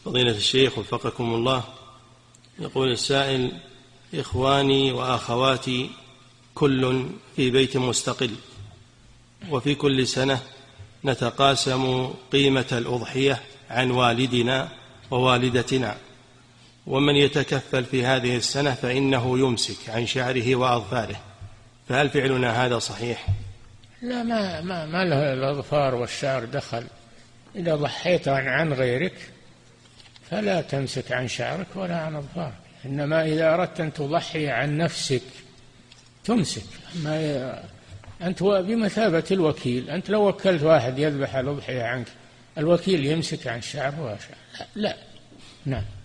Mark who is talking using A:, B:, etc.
A: فضيلة الشيخ وفقكم الله، يقول السائل: إخواني وأخواتي كل في بيت مستقل، وفي كل سنة نتقاسم قيمة الأضحية عن والدنا ووالدتنا، ومن يتكفل في هذه السنة فإنه يمسك عن شعره وأظفاره، فهل فعلنا هذا صحيح؟
B: لا، ما له الأظفار والشعر دخل. إذا ضحيت عن غيرك فلا تمسك عن شعرك ولا عن أظفارك، إنما إذا أردت أن تضحي عن نفسك تمسك. أنت بمثابة الوكيل، أنت لو وكلت واحد يذبح الأضحية عنك، الوكيل يمسك عن شعره وشعر؟ لا. نعم.